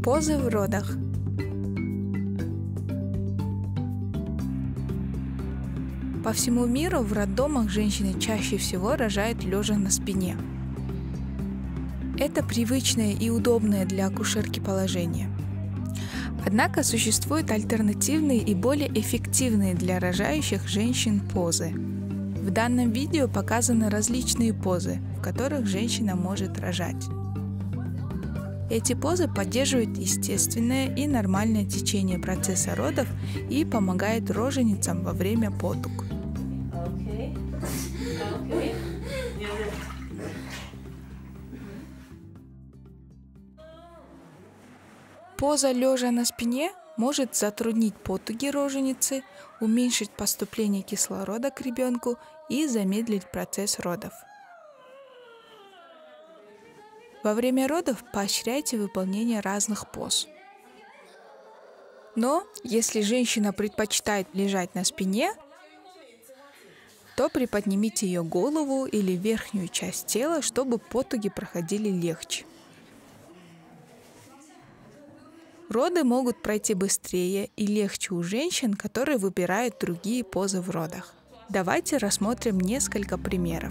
Позы в родах. По всему миру в роддомах женщины чаще всего рожают лежа на спине. Это привычное и удобное для акушерки положение. Однако существуют альтернативные и более эффективные для рожающих женщин позы. В данном видео показаны различные позы, в которых женщина может рожать. Эти позы поддерживают естественное и нормальное течение процесса родов и помогают роженицам во время потуг. Поза лежа на спине может затруднить потуги роженицы, уменьшить поступление кислорода к ребенку и замедлить процесс родов. Во время родов поощряйте выполнение разных поз. Но если женщина предпочитает лежать на спине, то приподнимите ее голову или верхнюю часть тела, чтобы потуги проходили легче. Роды могут пройти быстрее и легче у женщин, которые выбирают другие позы в родах. Давайте рассмотрим несколько примеров.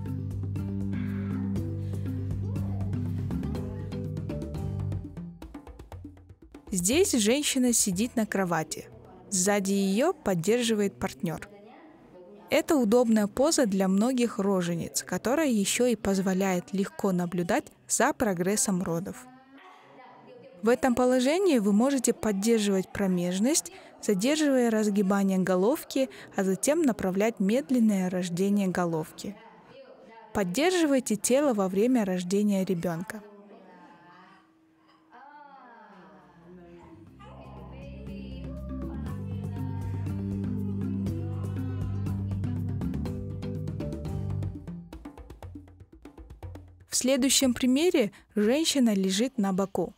Здесь женщина сидит на кровати. Сзади ее поддерживает партнер. Это удобная поза для многих рожениц, которая еще и позволяет легко наблюдать за прогрессом родов. В этом положении вы можете поддерживать промежность, задерживая разгибание головки, а затем направлять медленное рождение головки. Поддерживайте тело во время рождения ребенка. В следующем примере женщина лежит на боку.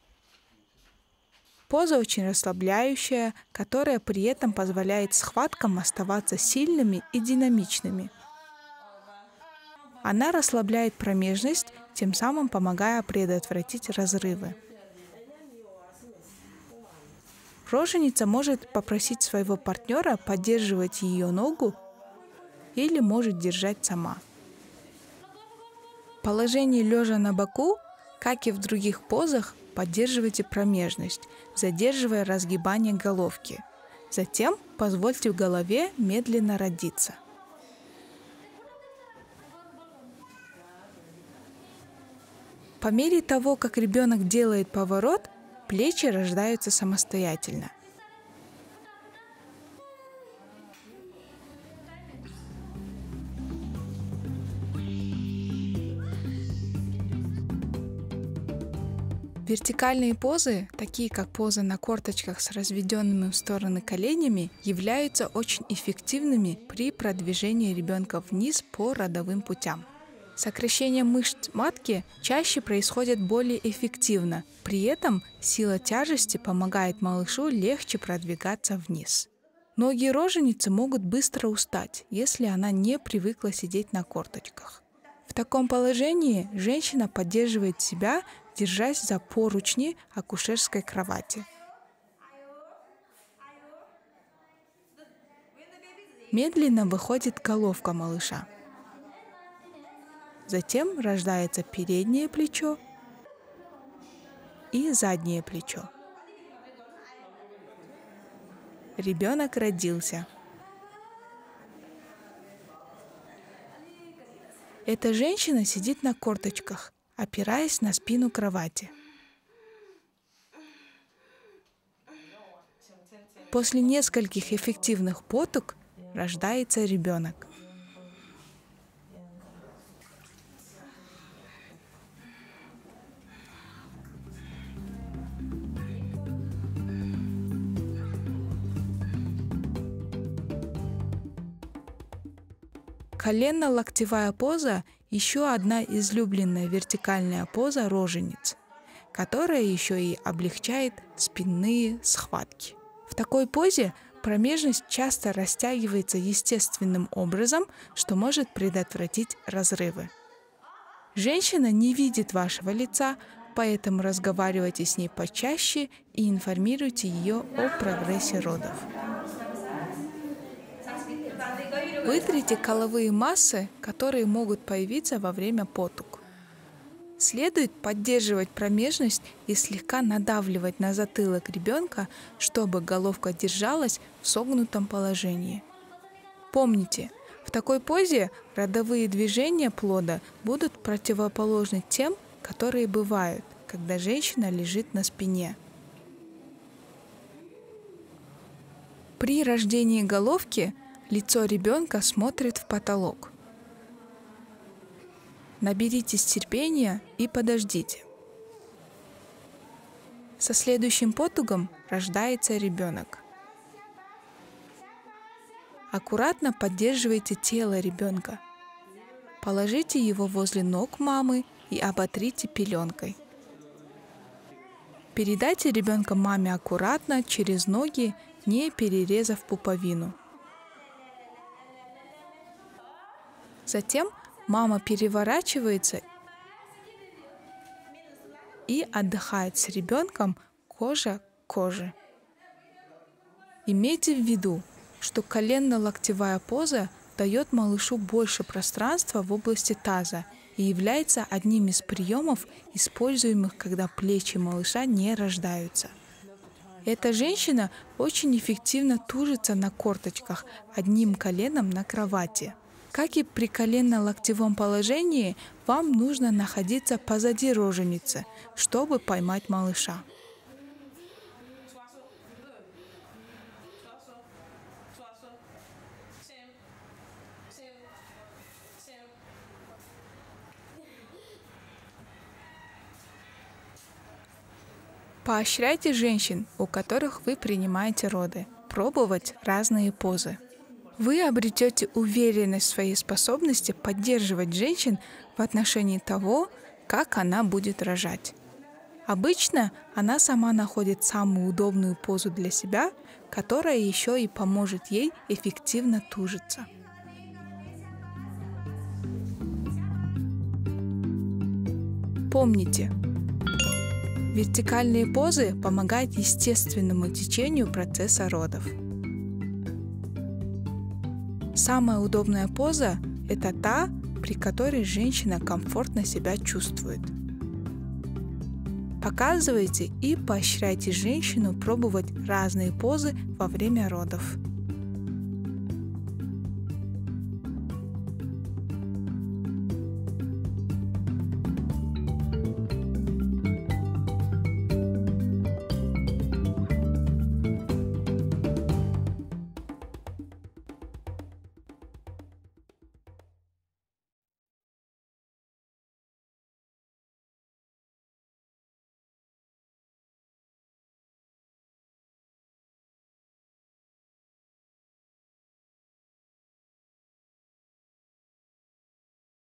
Поза очень расслабляющая, которая при этом позволяет схваткам оставаться сильными и динамичными. Она расслабляет промежность, тем самым помогая предотвратить разрывы. Роженица может попросить своего партнера поддерживать ее ногу или может держать сама. В положении лежа на боку, как и в других позах, поддерживайте промежность, задерживая разгибание головки. Затем позвольте в голове медленно родиться. По мере того, как ребенок делает поворот, плечи рождаются самостоятельно. Вертикальные позы, такие как поза на корточках с разведенными в стороны коленями, являются очень эффективными при продвижении ребенка вниз по родовым путям. Сокращение мышц матки чаще происходит более эффективно, при этом сила тяжести помогает малышу легче продвигаться вниз. Многие роженицы могут быстро устать, если она не привыкла сидеть на корточках. В таком положении женщина поддерживает себя, держась за поручни акушерской кровати. Медленно выходит головка малыша. Затем рождается переднее плечо и заднее плечо. Ребенок родился. Эта женщина сидит на корточках, опираясь на спину кровати. После нескольких эффективных потуг рождается ребенок. Коленно-локтевая поза – еще одна излюбленная вертикальная поза рожениц, которая еще и облегчает спинные схватки. В такой позе промежность часто растягивается естественным образом, что может предотвратить разрывы. Женщина не видит вашего лица, поэтому разговаривайте с ней почаще и информируйте ее о прогрессе родов. Вытрите коловые массы, которые могут появиться во время потуг. Следует поддерживать промежность и слегка надавливать на затылок ребенка, чтобы головка держалась в согнутом положении. Помните, в такой позе родовые движения плода будут противоположны тем, которые бывают, когда женщина лежит на спине. При рождении головки лицо ребенка смотрит в потолок. Наберитесь терпения и подождите. Со следующим потугом рождается ребенок. Аккуратно поддерживайте тело ребенка. Положите его возле ног мамы и оботрите пеленкой. Передайте ребенка маме аккуратно через ноги, не перерезав пуповину. Затем мама переворачивается и отдыхает с ребенком кожа к коже. Имейте в виду, что коленно-локтевая поза дает малышу больше пространства в области таза и является одним из приемов, используемых, когда плечи малыша не рождаются. Эта женщина очень эффективно тужится на корточках, одним коленом на кровати. Как и при коленно-локтевом положении, вам нужно находиться позади роженицы, чтобы поймать малыша. Поощряйте женщин, у которых вы принимаете роды, пробовать разные позы. Вы обретете уверенность в своей способности поддерживать женщин в отношении того, как она будет рожать. Обычно она сама находит самую удобную позу для себя, которая еще и поможет ей эффективно тужиться. Помните, вертикальные позы помогают естественному течению процесса родов. Самая удобная поза – это та, при которой женщина комфортно себя чувствует. Показывайте и поощряйте женщину пробовать разные позы во время родов.